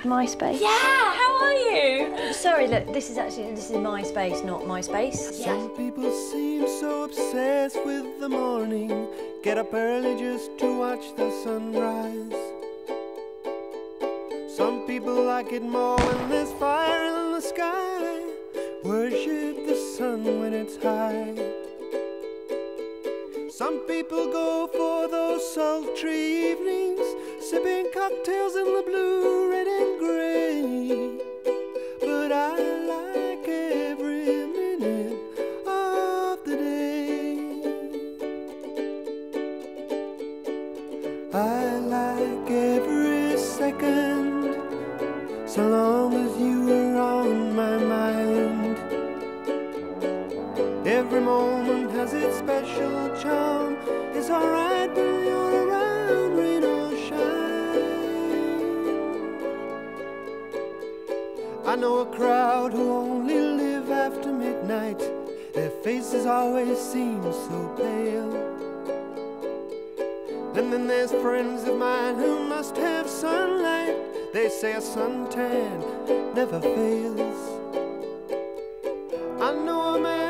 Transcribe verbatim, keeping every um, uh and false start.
MySpace? Yeah, how are you? Sorry, look, this is actually, this is MySpace, not MySpace. Yeah. Some people seem so obsessed with the morning, get up early just to watch the sunrise. Some people like it more when there's fire in the sky, worship the sun when it's high. Some people go for those sultry evenings, sipping cocktails in the blue, red and grey. But I like every minute of the day. I like every second, so long as you are on my mind. Every moment has its special charm. It's alright when you're around, rain or shine. I know a crowd who only live after midnight. Their faces always seem so pale. And then there's friends of mine who must have sunlight. They say a suntan never fails. I know a man